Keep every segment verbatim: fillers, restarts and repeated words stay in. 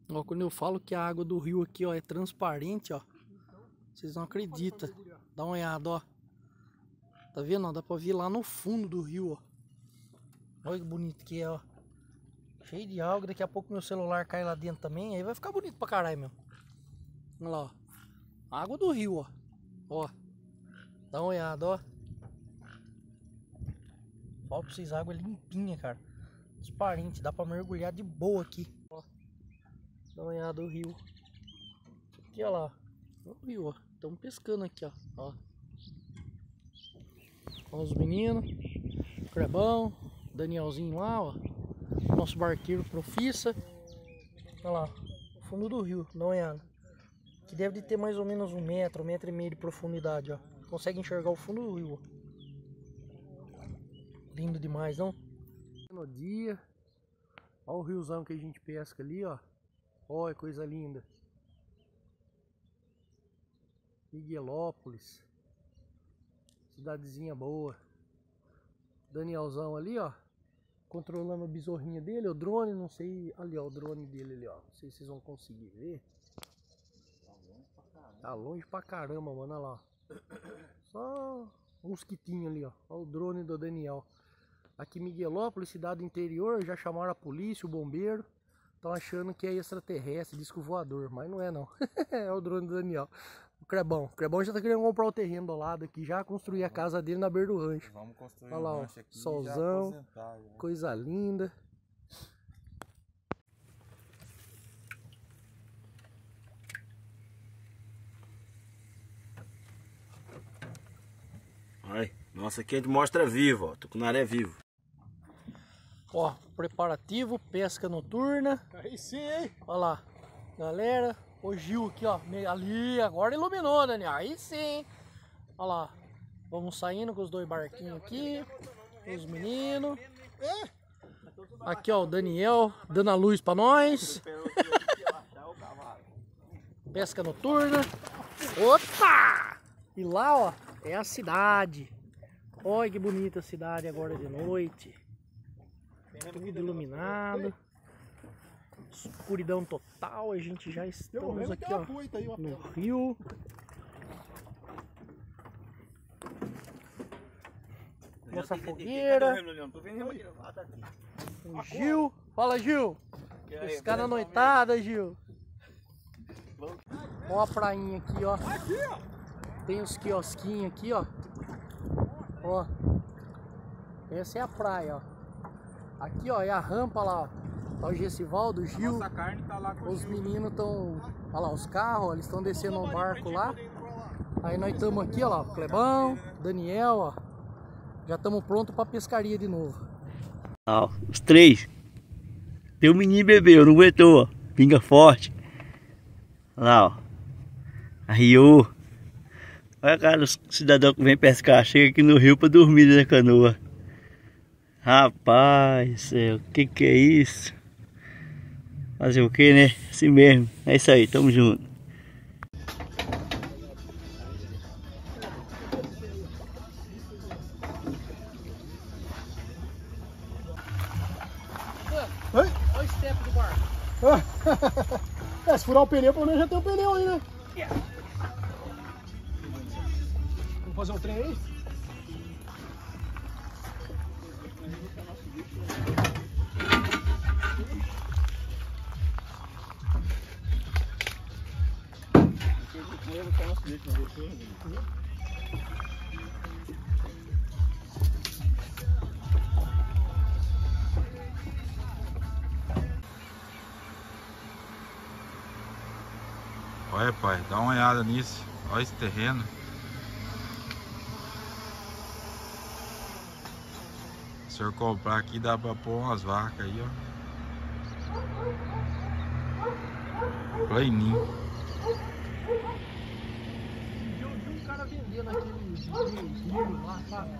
Ó, quando eu falo que a água do rio aqui, ó, é transparente, ó, vocês não acreditam. Dá uma olhada, ó. Tá vendo? Ó? Dá pra ver lá no fundo do rio, ó. Olha que bonito que é, ó. Cheio de alga. Daqui a pouco meu celular cai lá dentro também. Aí vai ficar bonito pra caralho, meu. Olha lá, ó. Água do rio, ó. Ó. Dá uma olhada, ó. Fala pra vocês, água limpinha, cara. Transparente. Dá pra mergulhar de boa aqui. Ó. Dá uma olhada do rio. Aqui, ó lá. O rio, ó. Estamos pescando aqui, ó. Ó. Ó os meninos. Crebão. Danielzinho lá, ó. Nosso barqueiro profissa. Olha lá. Fundo do rio. Dá uma olhada. Que deve de ter mais ou menos um metro, um metro e meio de profundidade, ó. Consegue enxergar o fundo do rio, ó. Lindo demais, não? No dia. Olha o riozão que a gente pesca ali, ó. Olha, coisa linda. Miguelópolis. Cidadezinha boa. Danielzão ali, ó. Controlando a besorrinha dele, o drone, não sei. Ali, ó, o drone dele ali, ó. Não sei se vocês vão conseguir ver. Tá longe pra caramba, mano. Olha lá. Só um mosquitinho ali, ó. Olha o drone do Daniel. Aqui Miguelópolis, cidade interior, já chamaram a polícia, o bombeiro. Estão achando que é extraterrestre, disco voador, mas não é não. É o drone do Daniel. O Crebão. O Crebão já tá querendo comprar o terreno do lado aqui, já construir a casa dele na beira do rancho. Vamos construir olha lá, um ó, rancho aqui, solzão, já já. coisa linda. Ai, nossa, aqui a gente mostra vivo, ó. Tucunaré vivo. Ó, preparativo, pesca noturna. Aí sim, hein? Olha lá, galera. O Gil aqui, ó. Ali, agora iluminou, Daniel. Aí sim. Olha lá. Vamos saindo com os dois barquinhos aqui. Os meninos. Aqui, ó, o Daniel dando a luz pra nós. Pesca noturna. Opa! E lá, ó, é a cidade. Olha que bonita a cidade agora de noite. Tudo iluminado. Escuridão total. A gente já estamos aqui, ó, no rio. Nossa fogueira. O Gil. Fala, Gil. Pescar na noitada, Gil. Ó a prainha aqui, ó. Tem os quiosquinhos aqui, ó. Ó. Essa é a praia, ó. Aqui, ó, é a rampa lá, ó. Tá o Gessivaldo, o Gil. Nossa carne tá lá com os meninos estão. Olha lá, os carros, ó, eles estão descendo no barco lá. Aí nós estamos aqui, ó lá, o Clebão, Daniel, ó. Já estamos prontos pra pescaria de novo. Ó, os três. Tem um menino bebeu, não aguentou, ó. Pinga forte. Olha lá, ó. Arriou. Olha a cara dos cidadãos que vem pescar. Chega aqui no rio pra dormir na canoa. Rapaz, céu, que que é isso? Fazer o que, né? Assim mesmo. É isso aí, tamo junto. Oi? Olha o step do barco. É, se furar o pneu, pelo menos já tem o pneu aí, né? Yeah. Vamos fazer um trem aí? Olha, pai, dá uma olhada nisso. Olha esse terreno. Se o senhor comprar aqui, dá pra pôr umas vacas aí, ó. Plaininho. Eu vi um cara vendendo aquele rio lá, sabe?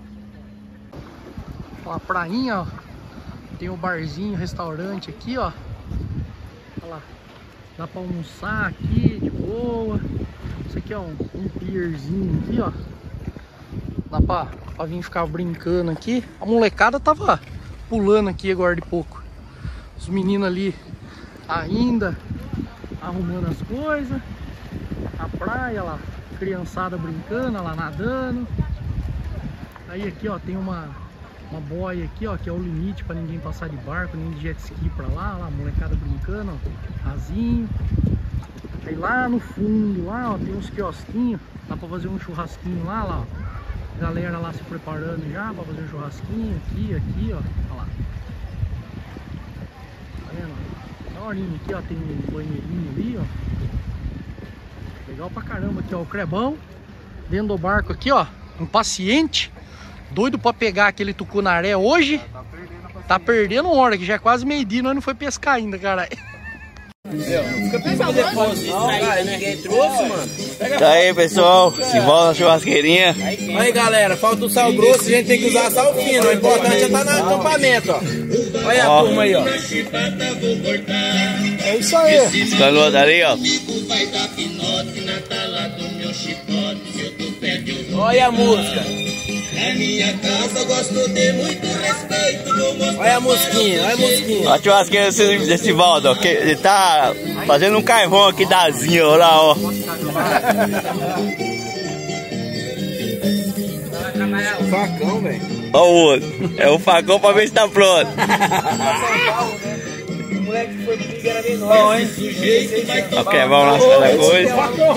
Ó, a prainha, ó. Tem um barzinho, restaurante aqui, ó. Olha lá. Dá pra almoçar aqui de boa. Isso aqui é um, um pierzinho aqui, ó. Dá pra, pra vir ficar brincando aqui. A molecada tava pulando aqui agora de pouco. Os meninos ali ainda arrumando as coisas. A praia lá, criançada brincando, lá nadando. Aí aqui ó, tem uma, uma boia aqui ó, que é o limite para ninguém passar de barco, nem de jet ski pra lá, lá, a molecada brincando, ó, rasinho. Aí lá no fundo, lá ó, tem uns quiosquinhos, dá pra fazer um churrasquinho lá, lá ó. Galera lá se preparando já pra fazer um churrasquinho, aqui, aqui ó, olha lá. Tá vendo? Da horinha aqui ó, tem um banheirinho ali ó. Legal pra caramba aqui ó, o Crebão dentro do barco aqui ó, impaciente, doido pra pegar aquele tucunaré hoje. Tá perdendo, tá perdendo hora, que já é quase meio-dia, nós não foi pescar ainda, cara. Fica pensando depois disso aí, cara, ninguém trouxe, mano. Tá aí, pessoal, se volta na churrasqueirinha. Aí, galera, falta o sal grosso, a gente tem que usar sal fino. O importante é estar no acampamento, ó. Olha a turma aí, ó. É isso aí. Os canoas ali, ó. Olha a música. Olha a musquinha, olha a musquinha. Olha a churrasqueira desse, desse Valdo, ó. Que ele tá fazendo um carvão aqui da asinha, ó lá, ó. Facão, velho. Ó o outro. É o facão pra ver se tá pronto. O moleque que foi comigo era menor, hein? Ó, que é bom lá, cada coisa.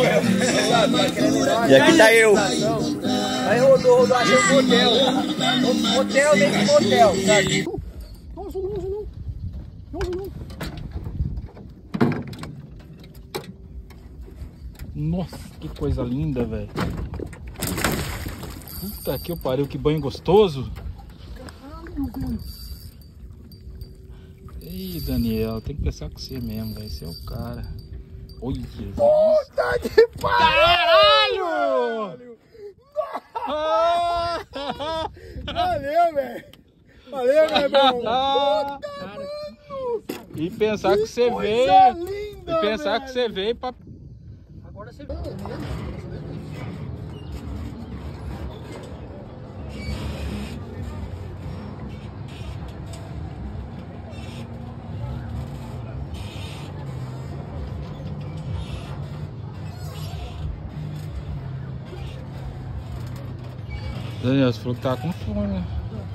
E aqui tá eu. Aí rodou, rodou, achei um motel. Motel dentro de motel, sabe? Nossa, não, não, não. Não, não. Nossa, que coisa linda, velho. Puta que eu pariu, que banho gostoso. Ih, Daniel, tem que pensar com você mesmo, velho. Você é o cara. Olha, Jesus. Puta que pariu! Valeu, velho! Valeu, meu irmão! Puta, mano! E pensar que, que você veio. Linda, e pensar velho. que você veio pra. Agora você Daniel, você falou que tá com fome, né?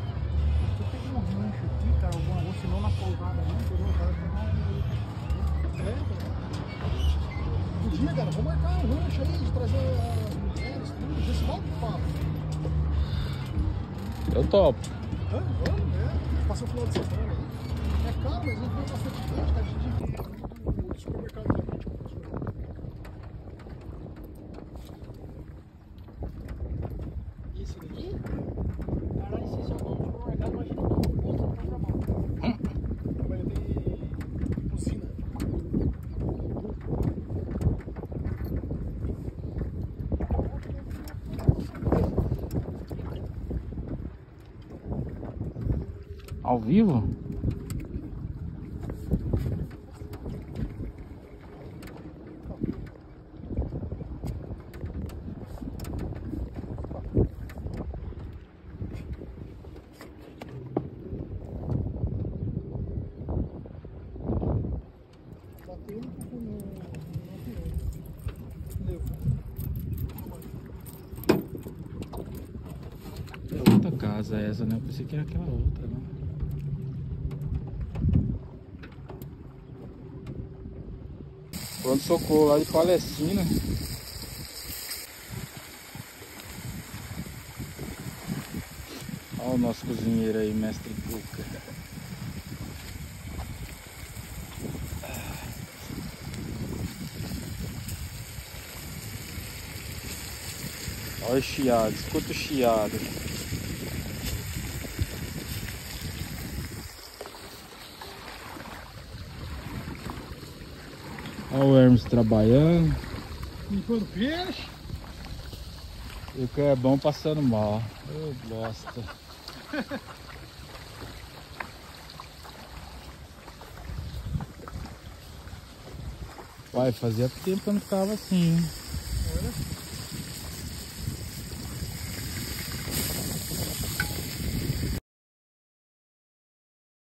Podia, cara, vamos marcar um rancho aí de trazer as mulheres, tudo, ver se volta pro papo. Eu topo. Vamos, vamos, né? Passar o final de semana aí. É caro, mas a gente vai bastante gente, cara. A gente no supermercado da gente compra supermercado. Esse daqui? Caralho, se eu vou no supermercado, imagina o outro pra trabalhar. Mas tem usina. Ao vivo? É outra casa essa, né? Eu pensei que era aquela outra, né? Pronto-socorro lá de Palestina. Olha o nosso cozinheiro aí, mestre Cuca. Olha o chiado, escuta o chiado. Olha o Hermes trabalhando. Limpando peixe. E o que é bom passando mal. Ô, bosta. Pai, fazia tempo que eu não ficava assim, hein?